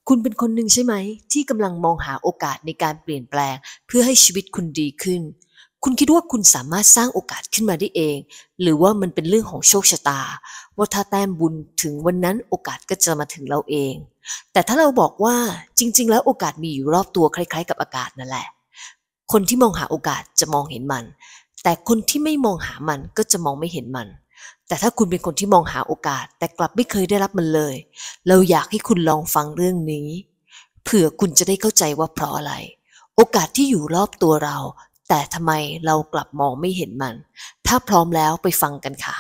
คุณเป็นคนหนึ่งใช่ไหมที่กำลังมองหาโอกาสในการเปลี่ยนแปลงเพื่อให้ชีวิตคุณดีขึ้นคุณคิดว่าคุณสามารถสร้างโอกาสขึ้นมาได้เองหรือว่ามันเป็นเรื่องของโชคชะตาว่าถ้าแต้มบุญถึงวันนั้นโอกาสก็จะมาถึงเราเองแต่ถ้าเราบอกว่าจริงๆแล้วโอกาสมีอยู่รอบตัวคล้ายๆกับอากาศนั่นแหละคนที่มองหาโอกาสจะมองเห็นมันแต่คนที่ไม่มองหามันก็จะมองไม่เห็นมันแต่ถ้าคุณเป็นคนที่มองหาโอกาสแต่กลับไม่เคยได้รับมันเลยเราอยากให้คุณลองฟังเรื่องนี้เผื่อคุณจะได้เข้าใจว่าเพราะอะไรโอกาสที่อยู่รอบตัวเราแต่ทำไมเรากลับมองไม่เห็นมันถ้าพร้อมแล้วไปฟังกันค่ะ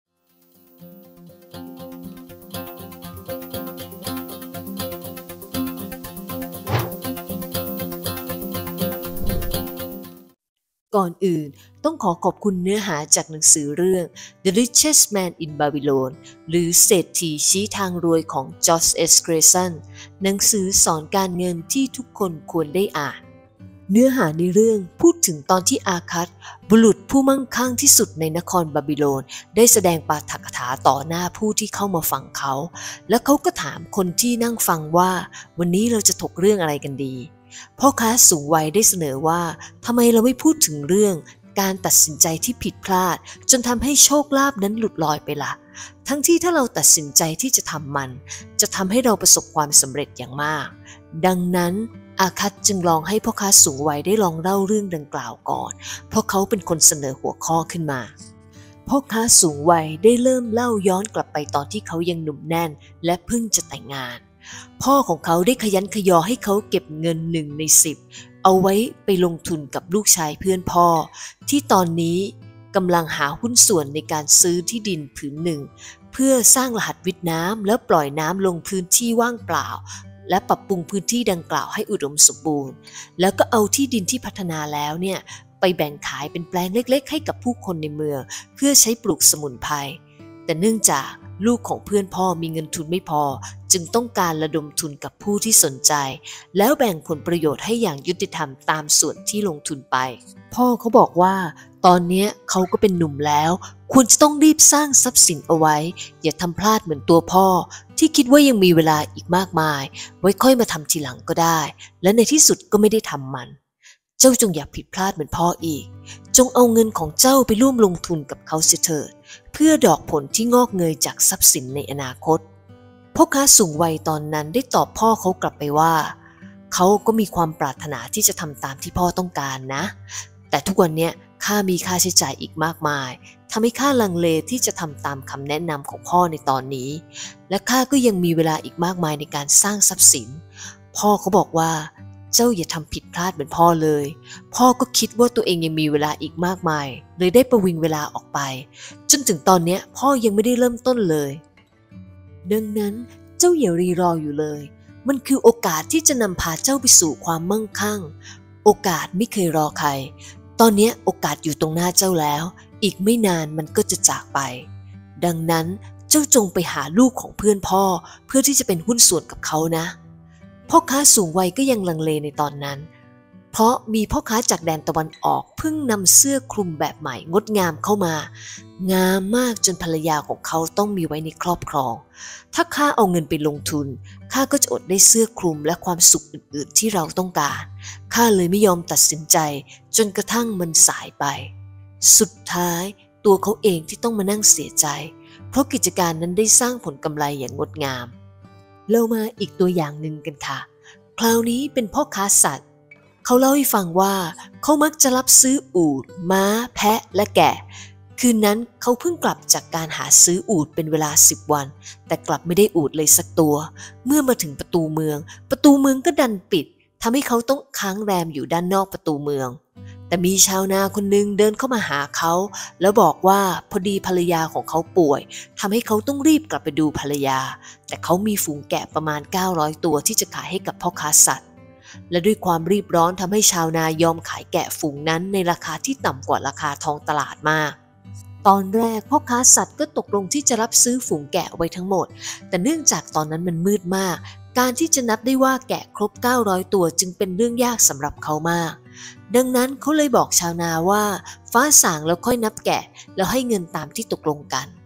ก่อนอื่นต้องขอบคุณเนื้อหาจากหนังสือเรื่อง The Richest Man in Babylon หรือเศรษฐีชี้ทางรวยของ George S. Clason หนังสือสอนการเงินที่ทุกคนควรได้อ่านเนื้อหาในเรื่องพูดถึงตอนที่อาคัตบุรุษผู้มั่งคั่งที่สุดในนครบาบิโลนได้แสดงปาฐกถาต่อหน้าผู้ที่เข้ามาฟังเขาและเขาก็ถามคนที่นั่งฟังว่าวันนี้เราจะถกเรื่องอะไรกันดีพ่อค้าสูงวัยได้เสนอว่าทำไมเราไม่พูดถึงเรื่องการตัดสินใจที่ผิดพลาดจนทำให้โชคลาภนั้นหลุดลอยไปล่ะทั้งที่ถ้าเราตัดสินใจที่จะทำมันจะทำให้เราประสบความสำเร็จอย่างมากดังนั้นอาคัตจึงลองให้พ่อค้าสูงวัยได้ลองเล่าเรื่องดังกล่าวก่อนเพราะเขาเป็นคนเสนอหัวข้อขึ้นมาพ่อค้าสูงวัยได้เริ่มเล่าย้อนกลับไปตอนที่เขายังหนุ่มแน่นและเพิ่งจะแต่งงานพ่อของเขาได้ขยันขยอให้เขาเก็บเงิน1 ใน 10เอาไว้ไปลงทุนกับลูกชายเพื่อนพ่อที่ตอนนี้กำลังหาหุ้นส่วนในการซื้อที่ดินผืนหนึ่งเพื่อสร้างรหัสวิทย์น้ำแล้วปล่อยน้ำลงพื้นที่ว่างเปล่าและปรับปรุงพื้นที่ดังกล่าวให้อุดมสมบูรณ์แล้วก็เอาที่ดินที่พัฒนาแล้วเนี่ยไปแบ่งขายเป็นแปลงเล็กๆให้กับผู้คนในเมืองเพื่อใช้ปลูกสมุนไพรแต่เนื่องจากลูกของเพื่อนพ่อมีเงินทุนไม่พอจึงต้องการระดมทุนกับผู้ที่สนใจแล้วแบ่งผลประโยชน์ให้อย่างยุติธรรมตามส่วนที่ลงทุนไปพ่อเขาบอกว่าตอนนี้เขาก็เป็นหนุ่มแล้วควรจะต้องรีบสร้างทรัพย์สินเอาไว้อย่าทำพลาดเหมือนตัวพ่อที่คิดว่ายังมีเวลาอีกมากมายไว้ค่อยมาทำทีหลังก็ได้และในที่สุดก็ไม่ได้ทำมันเจ้าจงอย่าผิดพลาดเหมือนพ่ออีกจงเอาเงินของเจ้าไปร่วมลงทุนกับเขาเสียเถิดเพื่อดอกผลที่งอกเงยจากทรัพย์สินในอนาคตพ่อค้าสูงวัยตอนนั้นได้ตอบพ่อเขากลับไปว่าเขาก็มีความปรารถนาที่จะทำตามที่พ่อต้องการนะแต่ทุกวันนี้ข้ามีค่าใช้จ่ายอีกมากมายทำให้ข้าลังเลที่จะทำตามคำแนะนำของพ่อในตอนนี้และข้าก็ยังมีเวลาอีกมากมายในการสร้างทรัพย์สินพ่อเขาบอกว่าเจ้าอย่าทำผิดพลาดเหมือนพ่อเลยพ่อก็คิดว่าตัวเองยังมีเวลาอีกมากมายเลยได้ประวิงเวลาออกไปจนถึงตอนนี้พ่อยังไม่ได้เริ่มต้นเลยดังนั้นเจ้าอย่ารีรออยู่เลยมันคือโอกาสที่จะนำพาเจ้าไปสู่ความมั่งคั่งโอกาสไม่เคยรอใครตอนนี้โอกาสอยู่ตรงหน้าเจ้าแล้วอีกไม่นานมันก็จะจากไปดังนั้นเจ้าจงไปหาลูกของเพื่อนพ่อเพื่อที่จะเป็นหุ้นส่วนกับเขานะพ่อค้าสูงวัยก็ยังลังเลในตอนนั้นเพราะมีพ่อค้าจากแดนตะวันออกเพิ่งนำเสื้อคลุมแบบใหม่งดงามเข้ามางามมากจนภรรยาของเขาต้องมีไว้ในครอบครองถ้าข้าเอาเงินไปลงทุนข้าก็จะอดได้เสื้อคลุมและความสุขอื่นๆที่เราต้องการข้าเลยไม่ยอมตัดสินใจจนกระทั่งมันสายไปสุดท้ายตัวเขาเองที่ต้องมานั่งเสียใจเพราะกิจการนั้นได้สร้างผลกำไรอย่างงดงามเรามาอีกตัวอย่างหนึ่งกันค่ะคราวนี้เป็นพ่อค้าสัตว์เขาเล่าให้ฟังว่าเขามักจะรับซื้ออูฐม้าแพะและแกะคืนนั้นเขาเพิ่งกลับจากการหาซื้ออูฐเป็นเวลา10 วันแต่กลับไม่ได้อูฐเลยสักตัวเมื่อมาถึงประตูเมืองก็ดันปิดทำให้เขาต้องค้างแรมอยู่ด้านนอกประตูเมืองแต่มีชาวนาคนหนึ่งเดินเข้ามาหาเขาแล้วบอกว่าพอดีภรรยาของเขาป่วยทำให้เขาต้องรีบกลับไปดูภรรยาแต่เขามีฝูงแกะประมาณ900 ตัวที่จะขายให้กับพ่อค้าสัตว์และด้วยความรีบร้อนทำให้ชาวนายอมขายแกะฝูงนั้นในราคาที่ต่ำกว่าราคาท้องตลาดมากตอนแรกพ่อค้าสัตว์ก็ตกลงที่จะรับซื้อฝูงแกะไว้ทั้งหมดแต่เนื่องจากตอนนั้นมันมืดมากการที่จะนับได้ว่าแกะครบ900 ตัวจึงเป็นเรื่องยากสำหรับเขามากดังนั้นเขาเลยบอกชาวนาว่าฟ้าส่างแล้วค่อยนับแกะแล้วให้เงินตามที่ตกลงกัน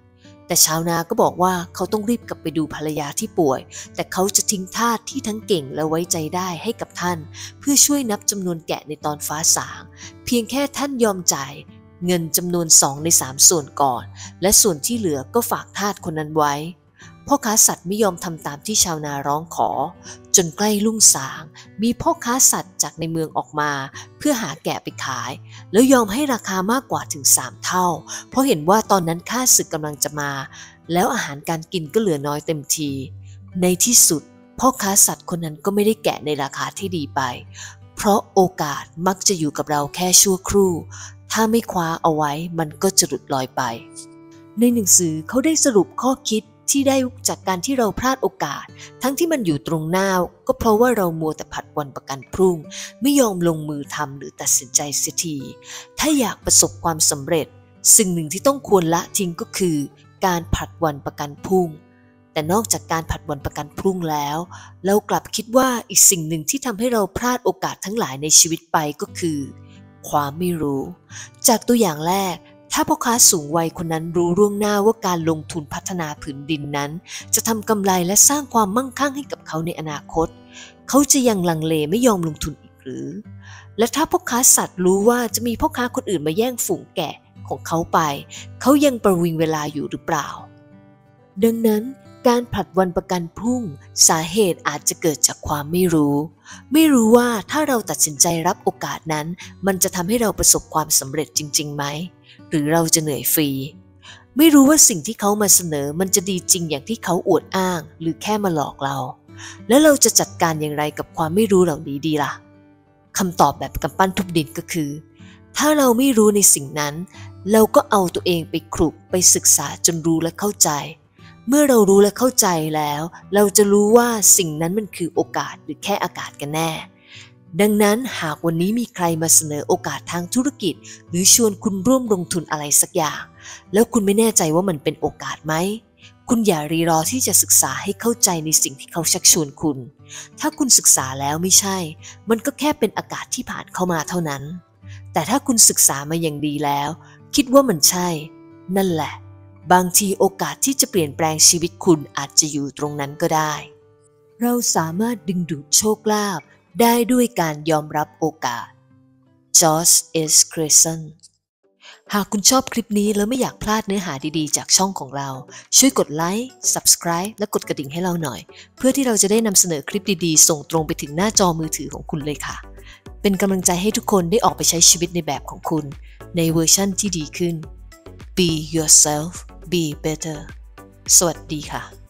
แต่ชาวนาก็บอกว่าเขาต้องรีบกลับไปดูภรรยาที่ป่วยแต่เขาจะทิ้งทาสที่ทั้งเก่งและไว้ใจได้ให้กับท่านเพื่อช่วยนับจำนวนแกะในตอนฟ้าสางเพียงแค่ท่านยอมจ่ายเงินจำนวน2 ใน 3ส่วนก่อนและส่วนที่เหลือก็ฝากทาสคนนั้นไว้พ่อค้าสัตว์ไม่ยอมทำตามที่ชาวนาร้องขอจนใกล้รุ่งสางมีพ่อค้าสัตว์จากในเมืองออกมาเพื่อหาแกะไปขายแล้วยอมให้ราคามากกว่าถึง3 เท่าเพราะเห็นว่าตอนนั้นข้าศึกกำลังจะมาแล้วอาหารการกินก็เหลือน้อยเต็มทีในที่สุดพ่อค้าสัตว์คนนั้นก็ไม่ได้แกะในราคาที่ดีไปเพราะโอกาสมักจะอยู่กับเราแค่ชั่วครู่ถ้าไม่คว้าเอาไว้มันก็จะหลุดลอยไปในหนังสือเขาได้สรุปข้อคิดที่ได้จากการที่เราพลาดโอกาสทั้งที่มันอยู่ตรงหน้าก็เพราะว่าเรามัวแต่ผัดวันประกันพรุ่งไม่ยอมลงมือทำหรือตัดสินใจเสียทีถ้าอยากประสบความสำเร็จสิ่งหนึ่งที่ต้องควรละทิ้งก็คือการผัดวันประกันพรุ่งแต่นอกจากการผัดวันประกันพรุ่งแล้วเรากลับคิดว่าอีกสิ่งหนึ่งที่ทำให้เราพลาดโอกาสทั้งหลายในชีวิตไปก็คือความไม่รู้จากตัวอย่างแรกถ้าพ่อค้าสูงวัยคนนั้นรู้ล่วงหน้าว่าการลงทุนพัฒนาผืนดินนั้นจะทำกำไรและสร้างความมั่งคั่งให้กับเขาในอนาคตเขาจะยังลังเลไม่ยอมลงทุนอีกหรือและถ้าพ่อค้าสัตว์รู้ว่าจะมีพ่อค้าคนอื่นมาแย่งฝูงแกะของเขาไปเขายังประวิงเวลาอยู่หรือเปล่าดังนั้นการผลัดวันประกันพรุ่งสาเหตุอาจจะเกิดจากความไม่รู้ว่าถ้าเราตัดสินใจรับโอกาสนั้นมันจะทำให้เราประสบความสำเร็จจริงๆไหมหรือเราจะเหนื่อยฟรีไม่รู้ว่าสิ่งที่เขามาเสนอมันจะดีจริงอย่างที่เขาอวดอ้างหรือแค่มาหลอกเราแล้วเราจะจัดการอย่างไรกับความไม่รู้เหล่านี้ดีล่ะคำตอบแบบกำปั้นทุบดินก็คือถ้าเราไม่รู้ในสิ่งนั้นเราก็เอาตัวเองไปคลุกไปศึกษาจนรู้และเข้าใจเมื่อเรารู้และเข้าใจแล้วเราจะรู้ว่าสิ่งนั้นมันคือโอกาสหรือแค่อากาศกันแน่ดังนั้นหากวันนี้มีใครมาเสนอโอกาสทางธุรกิจหรือชวนคุณร่วมลงทุนอะไรสักอย่างแล้วคุณไม่แน่ใจว่ามันเป็นโอกาสไหมคุณอย่ารีรอที่จะศึกษาให้เข้าใจในสิ่งที่เขาชักชวนคุณถ้าคุณศึกษาแล้วไม่ใช่มันก็แค่เป็นอากาศที่ผ่านเข้ามาเท่านั้นแต่ถ้าคุณศึกษามาอย่างดีแล้วคิดว่ามันใช่นั่นแหละบางทีโอกาสที่จะเปลี่ยนแปลงชีวิตคุณอาจจะอยู่ตรงนั้นก็ได้เราสามารถดึงดูดโชคลาภได้ด้วยการยอมรับโอกาส George S. Clason หากคุณชอบคลิปนี้แล้วไม่อยากพลาดเนื้อหาดีๆจากช่องของเราช่วยกดไลค์ Subscribe และกดกระดิ่งให้เราหน่อยเพื่อที่เราจะได้นำเสนอคลิปดีๆส่งตรงไปถึงหน้าจอมือถือของคุณเลยค่ะเป็นกำลังใจให้ทุกคนได้ออกไปใช้ชีวิตในแบบของคุณในเวอร์ชั่นที่ดีขึ้น Be yourself Be better สวัสดีค่ะ